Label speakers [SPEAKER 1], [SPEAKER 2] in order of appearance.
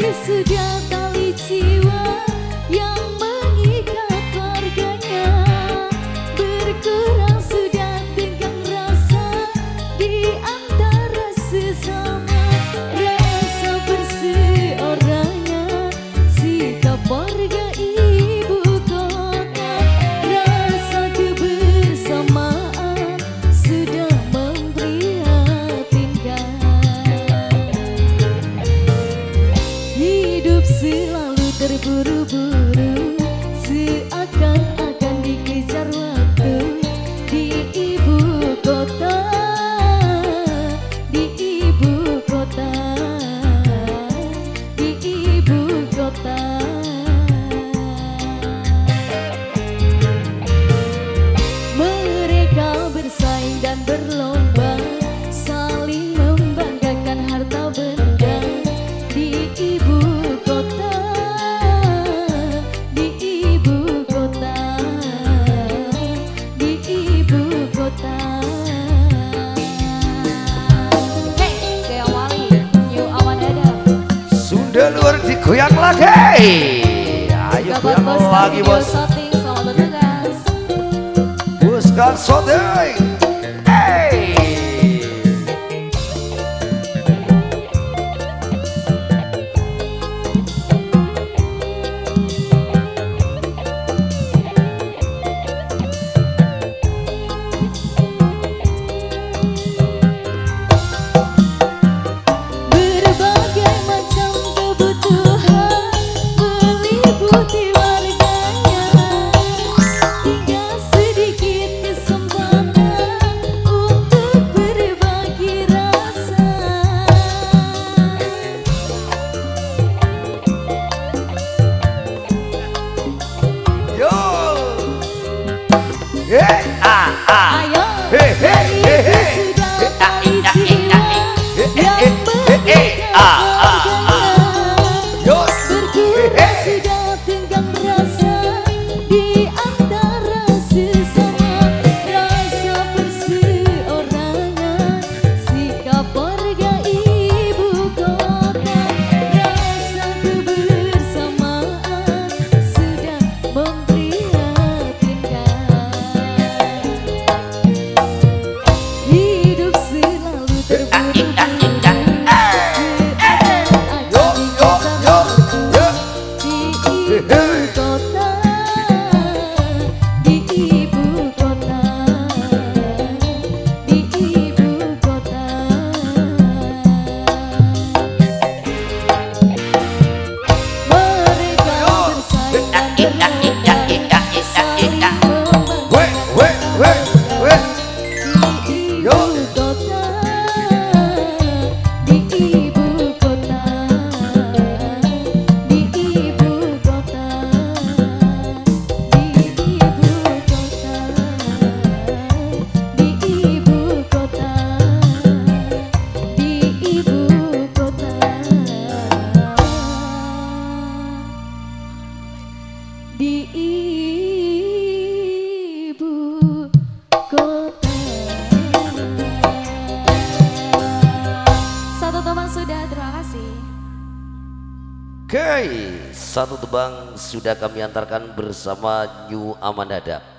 [SPEAKER 1] sudah tali jiwa yang mengikat keluarganya. Berkurang sudah tenggang rasa di antara sesama. Rasa berseorangnya sikap warga ibu kota. Rasa kebersamaan sudah memprihatinkan. Hidup selalu terburu-buru, seakan-akan dikejar waktu di ibu kota, di ibu kota, di ibu kota. Mereka bersaing dan berlomba, saling membanggakan harta benda di ibu kota, di ibu kota, di ibu kota. Hey, Gaya Wali, New Awanada.
[SPEAKER 2] Sudah luar digoyang lagi. Ayo goyang lagi bos.
[SPEAKER 1] Selamat bertugas.
[SPEAKER 2] Bos kan shooting. Hey.
[SPEAKER 1] Berbagai macam kebutuhan meliputi warganya, hingga sedikit kesempatan untuk berbagi rasa.
[SPEAKER 2] Yo. Hey,
[SPEAKER 1] Ayo,
[SPEAKER 2] Hey, hey, hey, hey.
[SPEAKER 1] sudah tali jiwa yang
[SPEAKER 2] Hey,
[SPEAKER 1] mengikat keluarganya.
[SPEAKER 2] yo.
[SPEAKER 1] Berkurang sudah tenggang rasa di antara sesama. Rasa perseorangan sikap warga ibu kota. Rasa kebersamaan sudah memprihatinkan. Hidup selalu terburu-buru, di ibu kota. Satu teman sudah, terima kasih.
[SPEAKER 2] Oke, satu tebang sudah kami antarkan bersama New Amanada.